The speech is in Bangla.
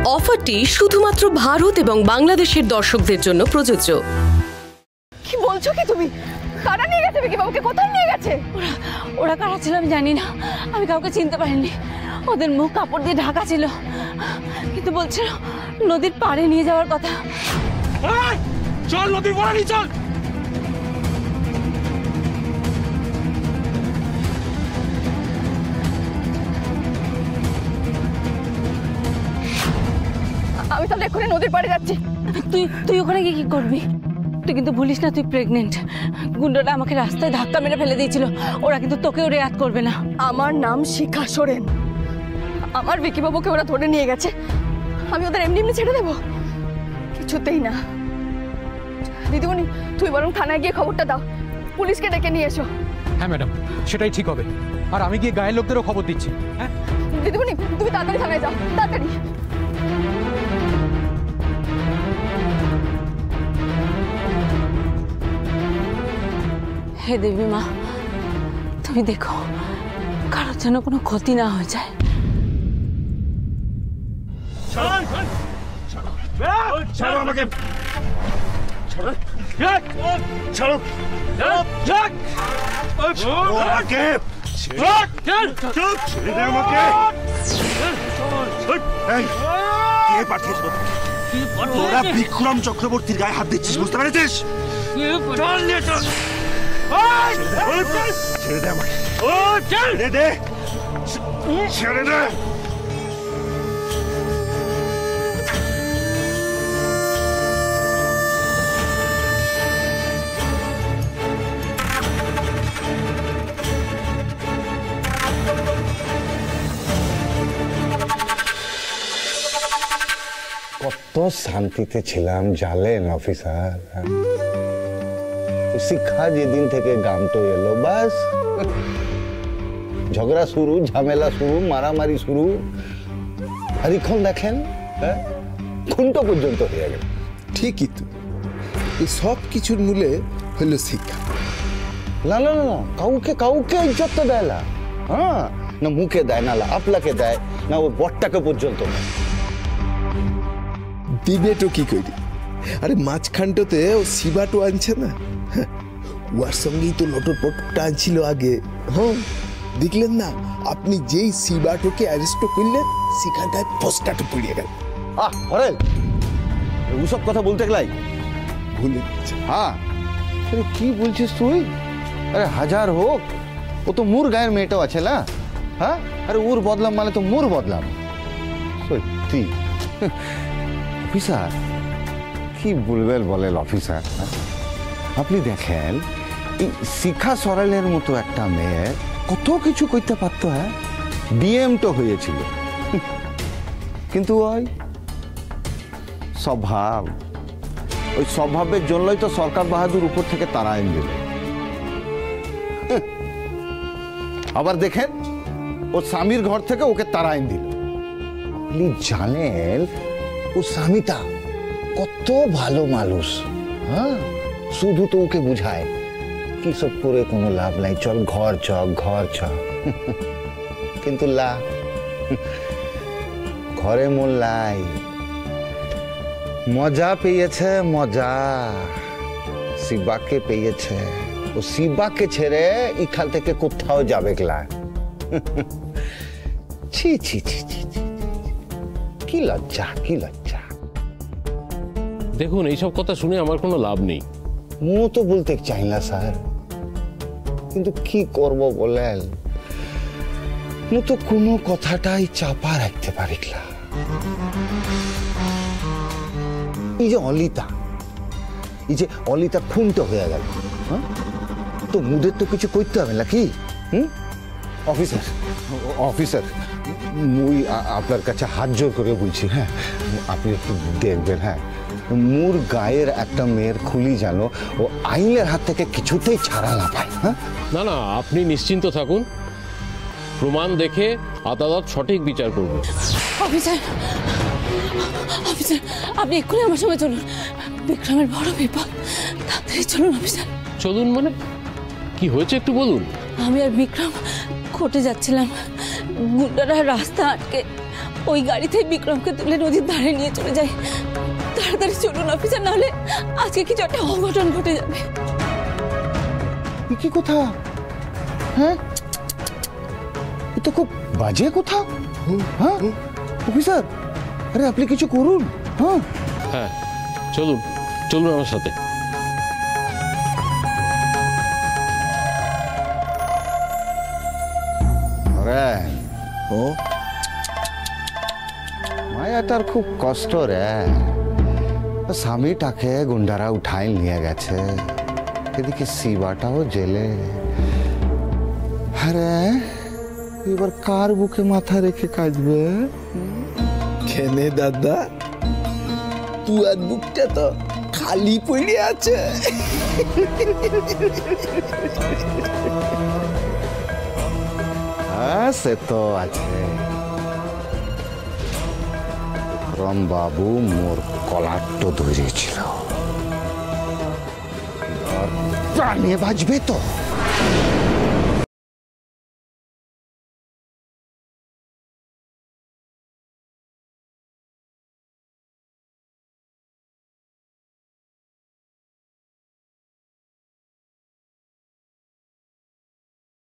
অফারটি শুধুমাত্র ভারত এবং বাংলাদেশের দর্শকদের জন্য প্রযোজ্য। কি বলছো কি তুমি? কারা নিয়ে গেছে বিকি বাবুকে? কোথায় নিয়ে গেছে? ওরা কারা ছিল আমি জানি না, আমি কাউকে চিনতে পারিনি। ওদের মুখ কাপড় দিয়ে ঢাকা ছিল, কিন্তু বলছিল নদীর পাড়ে নিয়ে যাওয়ার কথা। চল নদীর পাড়ে নিয়ে চল। আমি তাহলে এক্ষুনি নদীর পাড়ে যাচ্ছি। তুই ওখানে গিয়ে কি করবি? তুই কিন্তু ভুলিস না তুই প্রেগনেন্ট। গুন্ডারা আমাকে রাস্তায় ধাক্কা মেরে ফেলে দিয়েছিল, ওরা কিন্তু তোকেও রেয়াত করবে না। আমার নাম শিখা সোরেন। আমার বিকি বাবুকে ওরা ধরে নিয়ে গেছে, আমি ওদের এমনি এমনি ছেড়ে দেবো? কিছুতেই না। দিদিমণি, তুই বরং থানায় গিয়ে খবরটা দাও, পুলিশকে ডেকে নিয়ে এসো। হ্যাঁ ম্যাডাম, সেটাই ঠিক হবে। আর আমি গিয়ে গায়ের লোকদেরও খবর দিচ্ছি। হ্যাঁ দিদিমণি, তুমি তাড়াতাড়ি থানায় যাও, তাড়াতাড়ি। হে দেবী মা, তুমি দেখো কারোর যেন কোনো ক্ষতি না হয়ে যায়। ছাড়ো আমাকে, ছাড়ো ছাড়ো আমাকে, ছেড়ে দে আমাকে। কে পাঠিয়েছ? তোরা বিক্রম চক্রবর্তীর গায়ে হাত দিচ্ছিস, বুঝতে পেরেছিস? ছেড়ে দে আমাকে, ছেড়ে দে, ছেড়ে দে। কত শান্তিতে ছিলাম জানেন অফিসার। শিক্ষা যেদিন থেকে গামটো এলো, বাস ঝগড়া শুরু, ঝামেলা শুরু, মারামারি শুরু। আর এখন দেখেন খুনটো পর্যন্ত হয়ে গেল। ঠিকই তো, এই সব কিছুর মূলে হলো শিক্ষা। না না না, কাউকে কাউকে ইজ্জত দেয় না। হ্যাঁ, না মুখে দেয়, না আপলাকে দেয়, না ওই বটটাকে পর্যন্ত দেয়। দিবেটো কি করি? আরে মাঝখানটাতে ও শিবাটো আনছে না, ওর সঙ্গেই তো লটর পটরটা আনছিল আগে। হ্যাঁ, দেখলেন না আপনি যেই শিবাটোকে অ্যারেস্ট করলেন, শিখার গায়ে ফসকাটো পড়িয়ে গেল। হরেল, ওসব কথা বলতে গেলাই ভুলে গেছে। হ্যাঁ, কি বলছিস তুই? আরে হাজার হোক, ও তো মোর গায়ের মেয়েটাও আছে না। হ্যাঁ, আরে ওর বদলাম মানে তো মোর বদলাম। সত্যি অফিসার, কি বলবেন বলেন অফিসার? আপনি দেখেন এই শিখা সরেলের মতো একটা মেয়ে কত কিছু করতে পারত। হ্যাঁ, ডিএম তো হয়েছিল, কিন্তু ওই স্বভাব, ওই স্বভাবের জন্যই তো সরকার বাহাদুর উপর থেকে তাড়াইন দিল। আবার দেখেন ওর স্বামীর ঘর থেকে ওকে তাড়াইন দিল। আপনি জানেন ও স্বামীটা কত ভালো মানুষ। হ্যাঁ, শুধু তো ওকে বুঝায় কি সব করে কোনো লাভ নাই, চল ঘর চ ঘর চ। কিন্তু ঘরে মোল্লাই মজা পেয়েছে, মজা শিবাকে পেয়েছে। ও শিবাকে ছেড়ে এখান থেকে কোথাও যাবে গেলা। ছি ছি ছি ছি, কি লজ্জা, কি লজ্জা। দেখুন, এইসব কথা শুনে আমার কোনো লাভ নেই। মু তো বলতে চাই না স্যার, কিন্তু কি করব বলেন, মু তো কোনো কথাটাই চাপা রাখতে পারি না। এই যে অলিতা খুনটা হয়ে গেল, তো মুদের তো কিছু করতে হবে নাকি? অফিসার অফিসার, মুই আপনার কাছে হাত জোর করে বলছি, হ্যাঁ আপনি একটু দেখবেন। হ্যাঁ, মোর গায়ের একটা মেয়ের খুলি জানো ও আইনের হাত থেকে কিছুতেই ছাড়া না পায়। হ্যাঁ, না না, আপনি নিশ্চিন্ত থাকুন, প্রমাণ দেখে আদালত সঠিক বিচার করবে। অফিসার, অফিসার আপনি এক্ষুনি আমার সঙ্গে চলুন, বিক্রমের বড় বিপদ। তাড়াতাড়ি চলুন অফিসার। চলুন মানে কি হয়েছে একটু বলুন। আমি আর বিক্রম কোর্টে যাচ্ছিলাম, গুন্ডারা রাস্তা আটকে ওই গাড়িতে বিক্রমকে তুলে নদীর ধারে নিয়ে চলে যায়। তাড়াতাড়ি চলুন অফিসার, নাহলে আজকে কিছু একটা অঘটন ঘটে যাবে। কি কথা? হ্যাঁ, এ তো খুব বাজে কথা। হ্যাঁ অফিসার, আরে আপনি কিছু করুন। হ্যাঁ হ্যাঁ, চলুন চলুন আমার সাথে। ও মায়াটার খুব কষ্ট রে। স্বামীটাকে গুন্ডারা উঠাই নিয়ে গেছে, এদিকে শিবাটাও জেলে। আরে এবার কার বুকে মাথা রেখে কাঁদবে? কেনে দাদা, তুয়ার বুকটা তো খালি পড়ে আছে। হ্যাঁ সে তো আছে। বিক্রম বাবু মোর কলারটো ধরেছিল, প্রাণে বাঁচবে তো?